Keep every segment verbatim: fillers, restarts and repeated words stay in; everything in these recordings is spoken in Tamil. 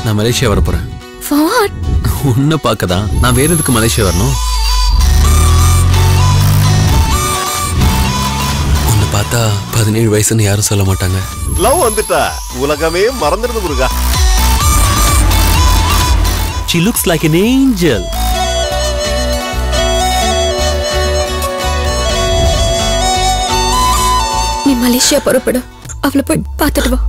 நான் மலேசியா வர போறேன். வாட்? உன்னை பார்க்கதான். நான் வேற எதுக்கு மலேசியா வரணும்? உன்னை பார்த்தா பதினேழு வயசுன்னு யாரும் சொல்ல மாட்டாங்க. லவ் வந்துட்டா உலகமே மறந்துடுது Muruga. She looks like an angel. நீ மலேசியா புறப்படு. அவளை போய் பார்த்துட்டு வா.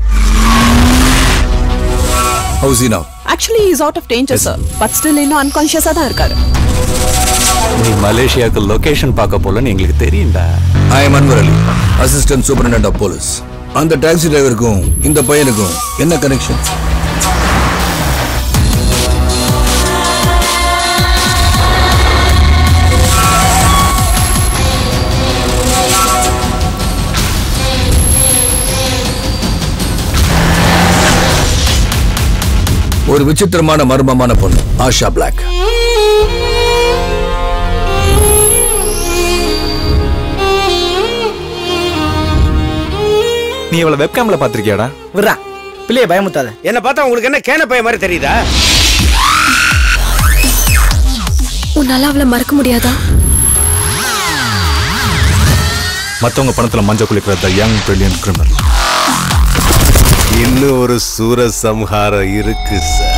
How is he now? Actually, he is out of danger, sir. But still, இன்னும் unconscious-ஆ தான் இருக்காரு. நீ மலேசியாக்கு லொகேஷன் பார்க்க போலன்னு எங்களுக்கு தெரியும்டா. I am Anwar Ali, Assistant Superintendent of Police. அந்த டாக்ஸி டிரைவருக்கும் இந்த பையனுக்கும் என்ன கனெக்ஷன்? ஒரு விசித்திரமான மர்மமான பொண்ணு ஆஷா பிளாக். நீ இவள வெப்கேம்ல பாத்திருக்கியாடா? விரா பிள்ளைய பயமுத்தாத. என்ன பார்த்தா உங்களுக்கு என்ன கேன பைய மாதிரி தெரியுதா? உன்னால அவளை மறக்க முடியாதா? மத்தவங்க பணத்துல மஞ்சள் குளிக்கிற யங் பிரில்லியன்ட் கிரிமினல். இன்னும் ஒரு சூரசம்ஹாரம் இருக்கு sir.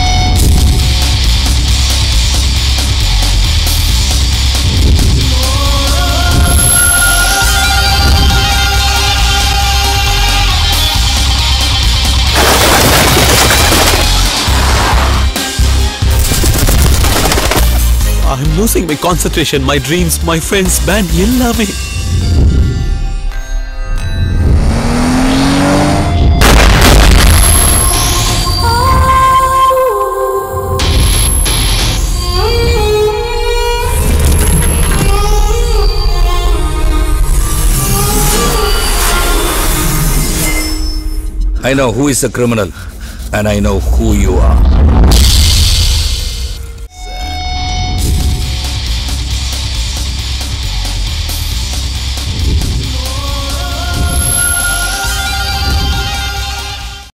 I'm losing my concentration, my dreams, my friends, band, எல்லாமே. I know who is the criminal and I know who you are.